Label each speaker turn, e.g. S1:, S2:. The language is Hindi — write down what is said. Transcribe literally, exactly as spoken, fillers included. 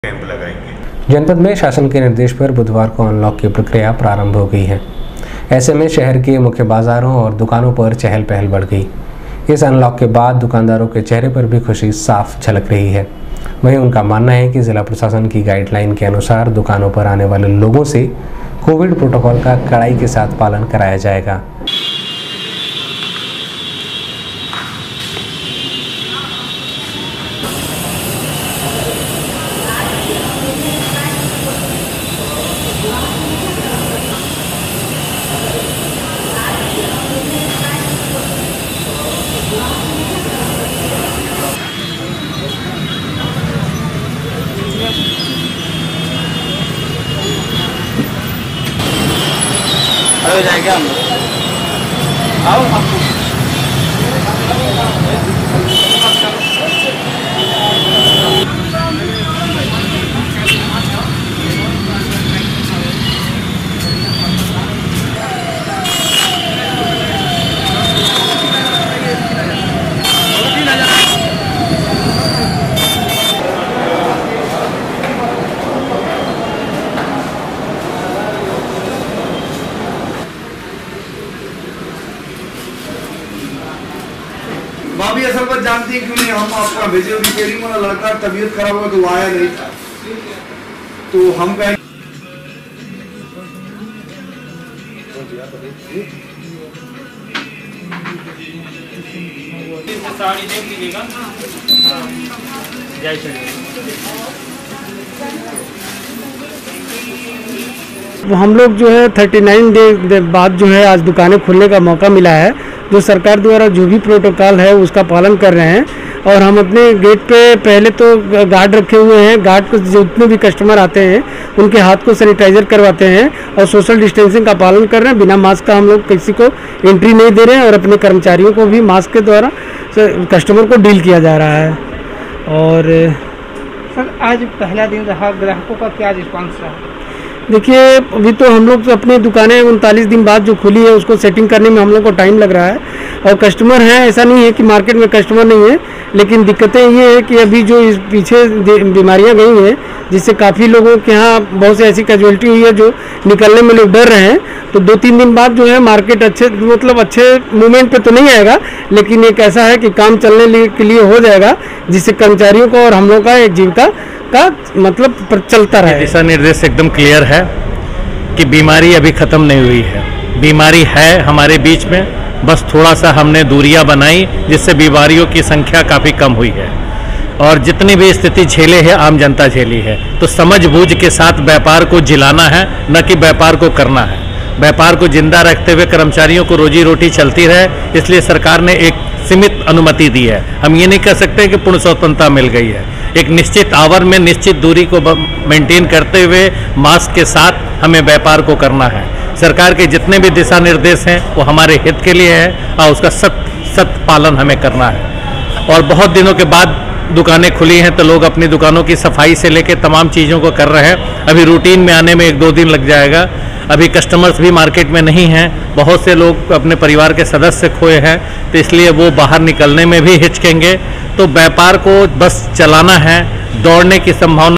S1: कैंप लगाएंगे।
S2: जनपद में शासन के निर्देश पर बुधवार को अनलॉक की प्रक्रिया प्रारंभ हो गई है। ऐसे में शहर के मुख्य बाजारों और दुकानों पर चहल पहल बढ़ गई। इस अनलॉक के बाद दुकानदारों के चेहरे पर भी खुशी साफ झलक रही है। वहीं उनका मानना है कि जिला प्रशासन की गाइडलाइन के अनुसार दुकानों पर आने वाले लोगों से कोविड प्रोटोकॉल का कड़ाई के साथ पालन कराया जाएगा।
S3: अरे जाएंगे हम आओ आपको
S4: भाभी असल बात जानती है क्यों नहीं, हम आपका भेजे रिपेयरिंग वाला लड़का तबीयत खराब हुआ तो वो आया नहीं था, तो हम कहें
S3: साड़ी देख लीजिएगा। जय श्री
S5: हम लोग जो है उनतालीस डे बाद जो है आज दुकानें खुलने का मौका मिला है। जो सरकार द्वारा जो भी प्रोटोकॉल है उसका पालन कर रहे हैं और हम अपने गेट पे पहले तो गार्ड रखे हुए हैं। गार्ड को जितने भी कस्टमर आते हैं उनके हाथ को सैनिटाइजर करवाते हैं और सोशल डिस्टेंसिंग का पालन कर रहे हैं। बिना मास्क का हम लोग किसी को एंट्री नहीं दे रहे हैं और अपने कर्मचारियों को भी मास्क के द्वारा कस्टमर को डील किया जा रहा है। और
S6: सर आज पहला दिन रहा, ग्राहकों का क्या रिस्पॉन्स रहा?
S5: देखिए अभी तो हम लोग अपनी दुकानें उनतालीस दिन बाद जो खुली है उसको सेटिंग करने में हम लोग को टाइम लग रहा है और कस्टमर हैं, ऐसा नहीं है कि मार्केट में कस्टमर नहीं है, लेकिन दिक्कतें ये है कि अभी जो इस पीछे बीमारियां गई हैं जिससे काफ़ी लोगों के यहाँ बहुत सी ऐसी कैजुअलिटी हुई है जो निकलने में लोग डर रहे हैं। तो दो तीन दिन बाद जो है मार्केट अच्छे मतलब अच्छे मूवमेंट पे तो नहीं आएगा, लेकिन एक ऐसा है कि काम चलने के लिए हो जाएगा जिससे कर्मचारियों को और हम लोग का एक जीविका का मतलब चलता रहे।
S7: दिशा निर्देश एकदम क्लियर है कि बीमारी अभी ख़त्म नहीं हुई है। बीमारी है हमारे बीच में, बस थोड़ा सा हमने दूरियां बनाई जिससे बीमारियों की संख्या काफ़ी कम हुई है और जितनी भी स्थिति झेले है आम जनता झेली है। तो समझ बूझ के साथ व्यापार को जिलाना है, न कि व्यापार को करना है। व्यापार को जिंदा रखते हुए कर्मचारियों को रोजी रोटी चलती रहे, इसलिए सरकार ने एक सीमित अनुमति दी है। हम ये नहीं कह सकते कि पूर्ण स्वतंत्रता मिल गई है। एक निश्चित आवर में निश्चित दूरी को मेंटेन करते हुए मास्क के साथ हमें व्यापार को करना है। सरकार के जितने भी दिशा निर्देश हैं वो हमारे हित के लिए है और उसका सत सत पालन हमें करना है। और बहुत दिनों के बाद दुकानें खुली हैं तो लोग अपनी दुकानों की सफाई से लेकर तमाम चीज़ों को कर रहे हैं। अभी रूटीन में आने में एक दो दिन लग जाएगा। अभी कस्टमर्स भी मार्केट में नहीं हैं, बहुत से लोग अपने परिवार के सदस्य खोए हैं, तो इसलिए वो बाहर निकलने में भी हिचकेंगे। तो व्यापार को बस चलाना है, दौड़ने की संभावना